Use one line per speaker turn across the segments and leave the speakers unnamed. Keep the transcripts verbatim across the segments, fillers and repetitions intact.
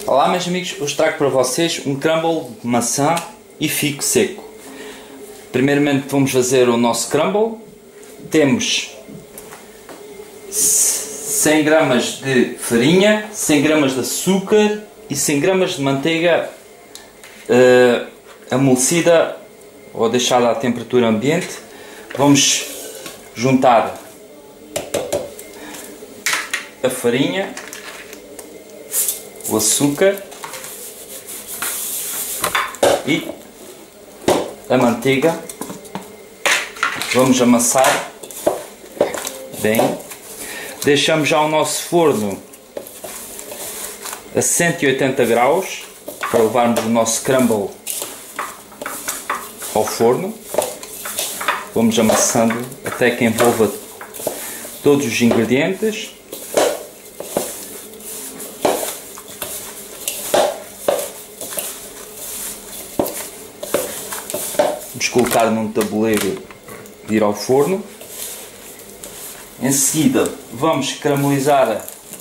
Olá meus amigos, hoje trago para vocês um crumble de maçã e figo seco. Primeiramente vamos fazer o nosso crumble. Temos cem gramas de farinha, cem gramas de açúcar e cem gramas de manteiga uh, amolecida ou deixada à temperatura ambiente. Vamos juntar a farinha, o açúcar e a manteiga. Vamos amassar bem. Deixamos já o nosso forno a cento e oitenta graus para levarmos o nosso crumble ao forno. Vamos amassando até que envolva todos os ingredientes. Vamos colocar num tabuleiro e ir ao forno. Em seguida vamos caramelizar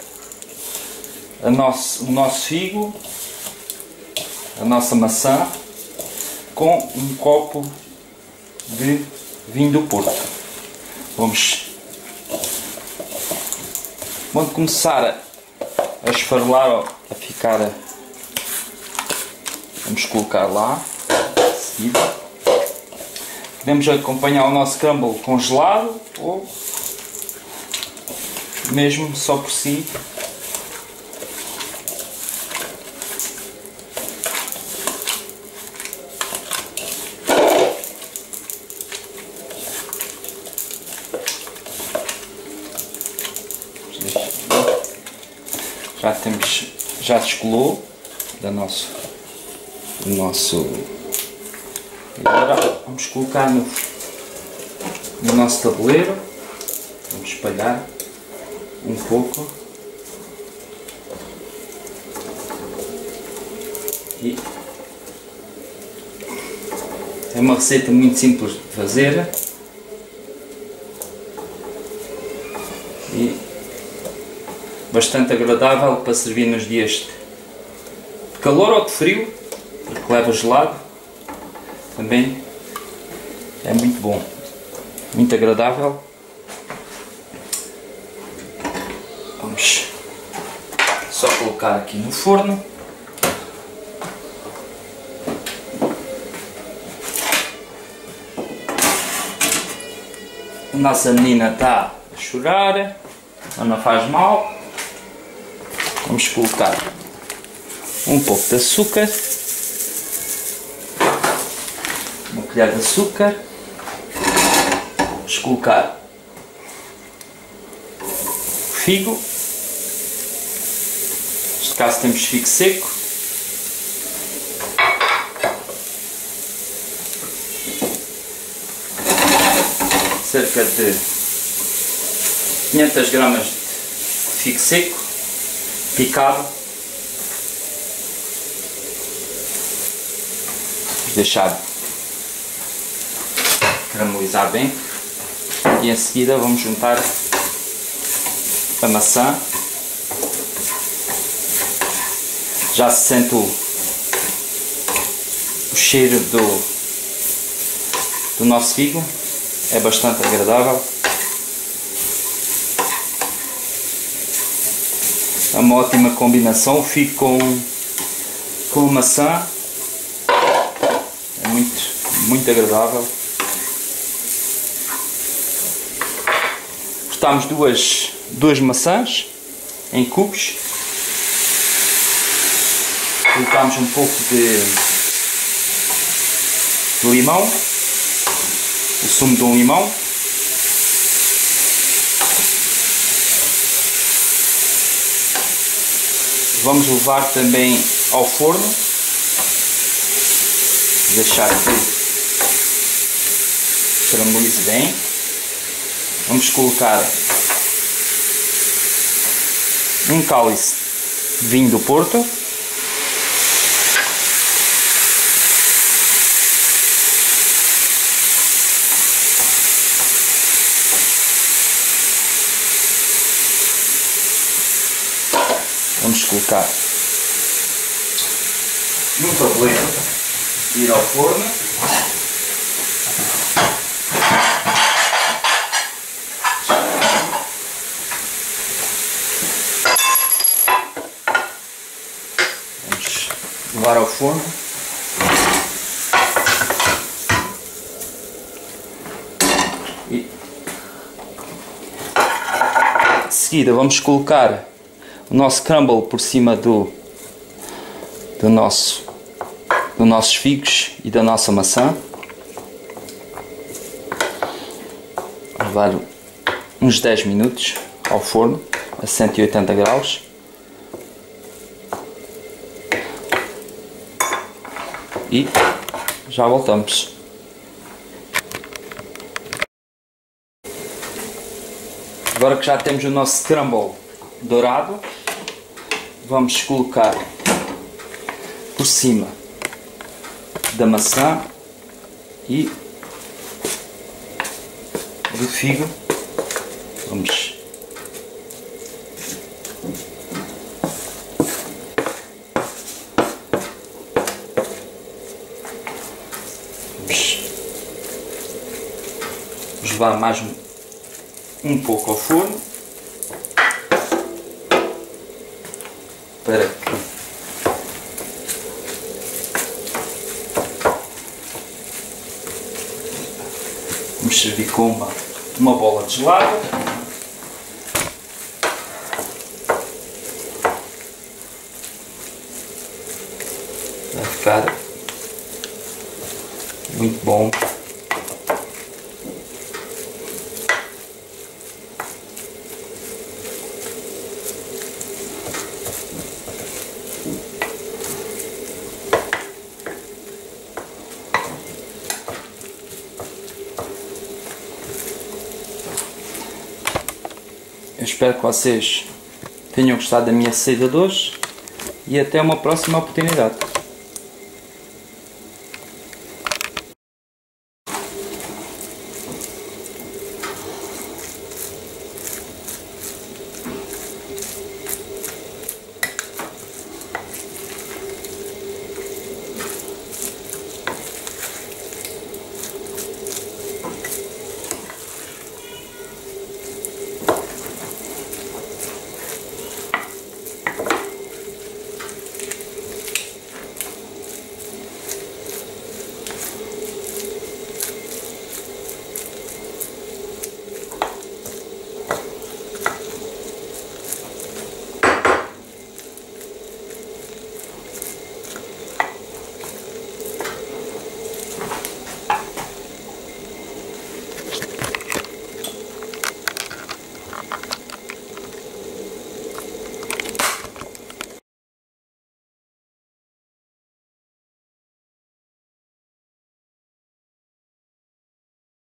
a nosso, o nosso figo, a nossa maçã, com um copo de vinho do Porto. Vamos, quando começar a esfarelar, a ficar, vamos colocar lá. Em seguida podemos acompanhar o nosso crumble congelado ou mesmo só por si. Já temos, já descolou da nosso, do nosso. E agora vamos colocar no, no nosso tabuleiro. Vamos espalhar um pouco e é uma receita muito simples de fazer e bastante agradável para servir nos dias de calor ou de frio, porque leva gelado. Também é muito bom, muito agradável. Vamos só colocar aqui no forno. A nossa menina está a chorar, mas não faz mal. Vamos colocar um pouco de açúcar, uma colher de açúcar. Vamos colocar figo. Neste caso temos figo seco. Cerca de quinhentas gramas de figo seco picado. Vamos deixar caramelizar bem e em seguida vamos juntar a maçã. Já se sente o, o cheiro do, do nosso figo, é bastante agradável. É uma ótima combinação, o figo com, com a maçã, é muito, muito agradável. Cortamos duas, duas maçãs em cubos. Colocamos um pouco de, de limão, o sumo de um limão. Vamos levar também ao forno, deixar que caramelize bem. Vamos colocar um cálice de vinho do Porto. Vamos colocar Não problema ir ao forno. Vamos levar ao forno. E de seguida vamos colocar o nosso crumble por cima do, do nosso, dos nossos figos e da nossa maçã. Vamos levar uns dez minutos ao forno a cento e oitenta graus. E já voltamos. Agora que já temos o nosso crumble dourado, vamos colocar por cima da maçã e do figo. Vamos Vamos levar mais um, um pouco ao forno para que vamos servir com uma, uma bola de gelado. Vai ficar muito bom. Eu espero que vocês tenham gostado da minha receita de hoje e até uma próxima oportunidade.